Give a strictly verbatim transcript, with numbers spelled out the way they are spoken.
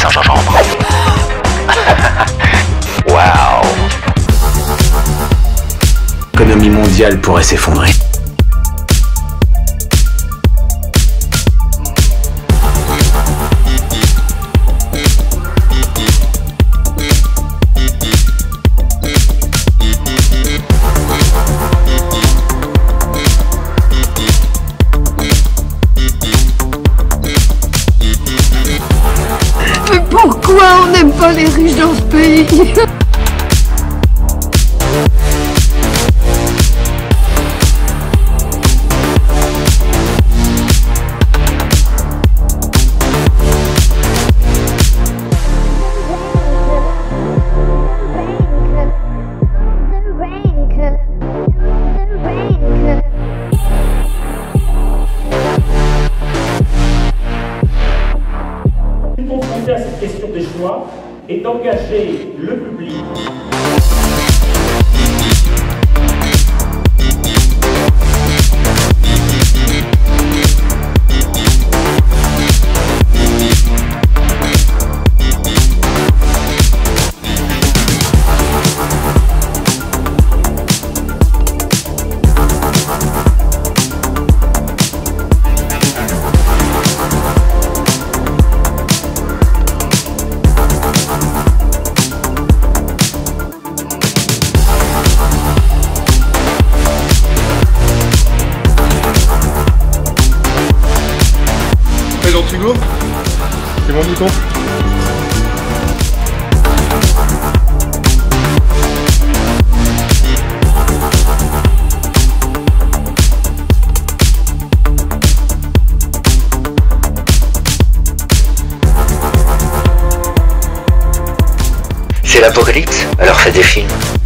sans gingembre. Waouh. L'économie mondiale pourrait s'effondrer. Mais pourquoi on n'aime pas les riches dans ce pays? Confronté à cette question des choix et d'engager le public. Présente Hugo, c'est mon bouton. C'est l'apocalypse, alors fais des films.